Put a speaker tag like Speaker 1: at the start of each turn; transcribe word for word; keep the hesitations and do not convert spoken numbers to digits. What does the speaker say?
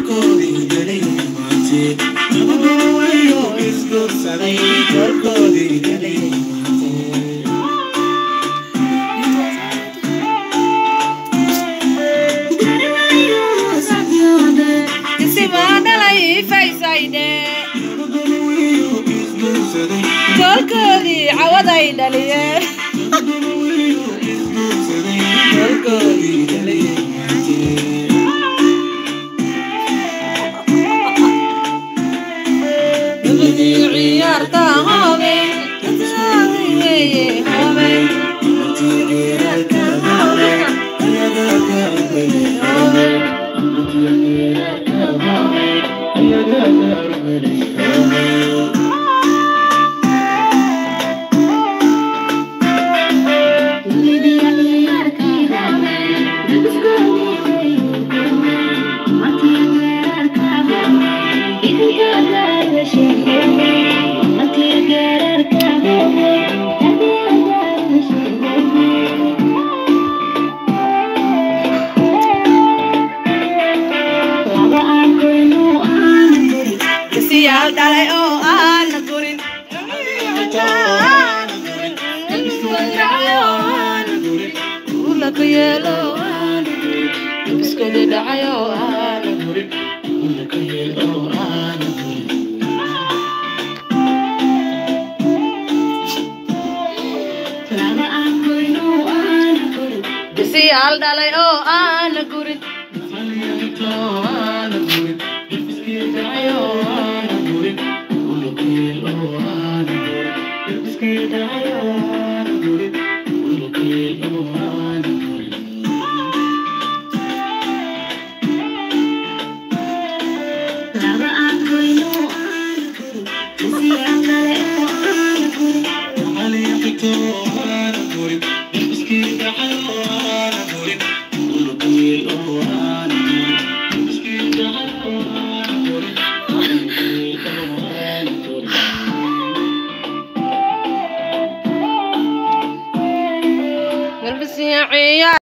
Speaker 1: Golkodi awaday dhaliyeen Golkodi dhaliyeen Nabadi ciyaarta haween tasaayay haween ciyaarta haween ayada haween ciyaarta haween ayada haween Sial dalay oh ana gurin Ula ko yelo ana gurin Biskode dayo ana gurin Ula ko yelo ana gurin Lama ako no ana gurin Sial dalay oh ana gurin Ana gurin Biskode dayo